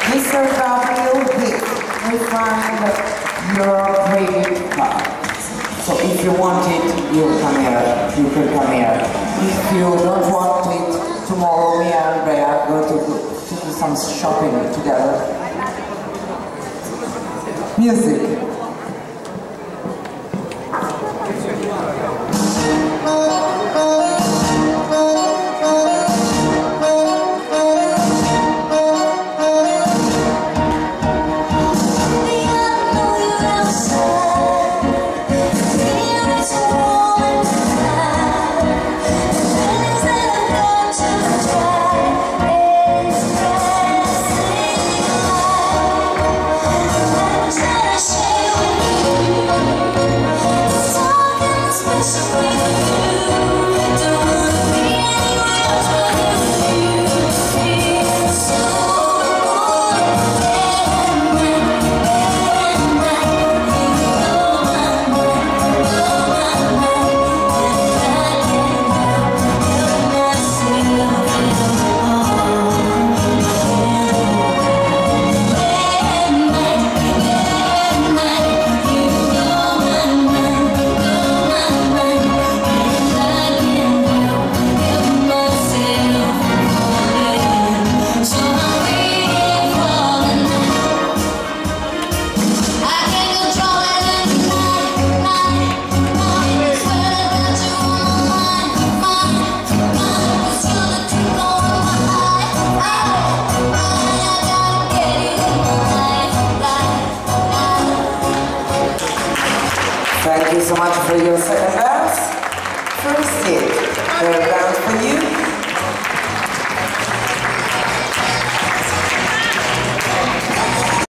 Mr. W, we find your credit card. So if you want it, you come here. You can come here. If you don't want it, tomorrow we are there going to do some shopping together. Music. Thank you so much for your second dance. First hit, third dance for you.